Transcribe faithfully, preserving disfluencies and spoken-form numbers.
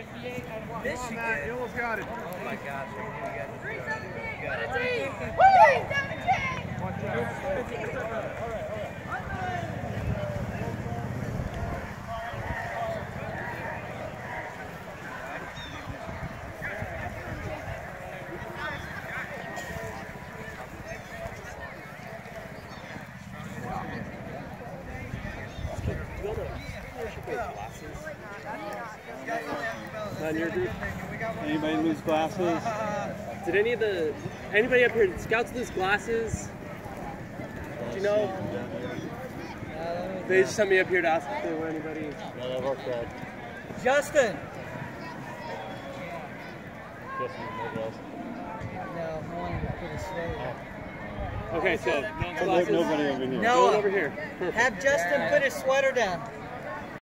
Michigan. You almost got it. Oh my gosh. three seventeen. Got it. three seventeen. Watch out. Not in your group? Anybody lose glasses? Did any of the anybody up here scouts lose glasses? Do you know? They just sent me up here to ask if there were anybody. No, that worked out. Justin. Justin, no glasses. No, one for the sweater. Okay, so no No, glasses. nobody over here. Noah. Going over here. Perfect. Have Justin put his sweater down.